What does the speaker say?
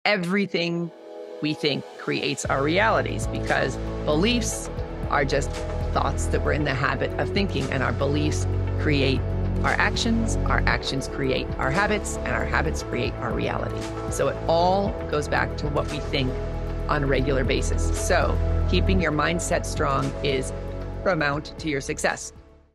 everything we think creates our realities, because beliefs are just thoughts that we're in the habit of thinking, and our beliefs create our actions create our habits, and our habits create our reality. So it all goes back to what we think on a regular basis. So keeping your mindset strong is paramount to your success.